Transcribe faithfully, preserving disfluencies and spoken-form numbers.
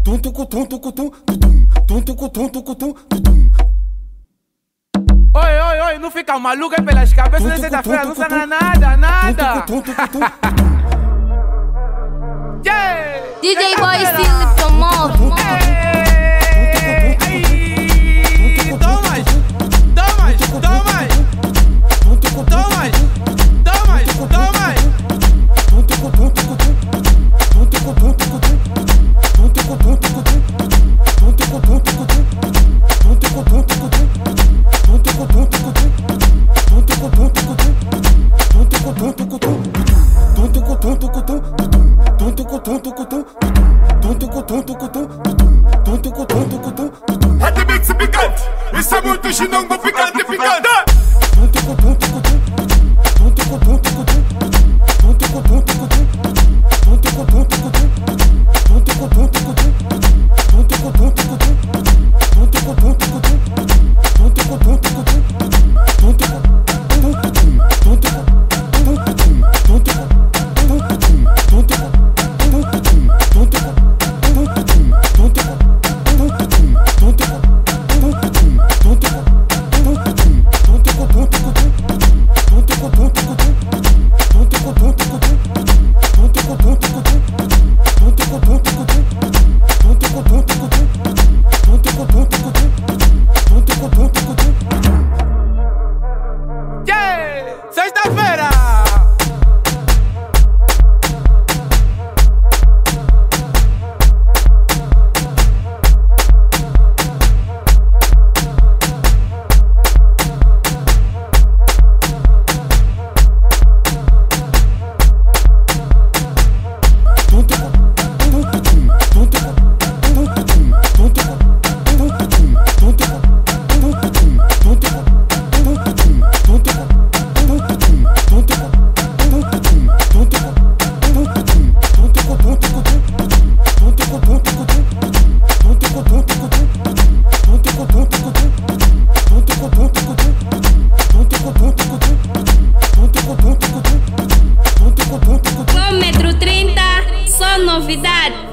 Oi, oi, oi, não fica maluco é pelas cabeças de sexta-feira, não sana nada, nada. Yeah! D J Boy Style promove. É de mix picante, isso é muito chinongo picante, picante. Sexta-feira! Quilômetro trinta, só novidade.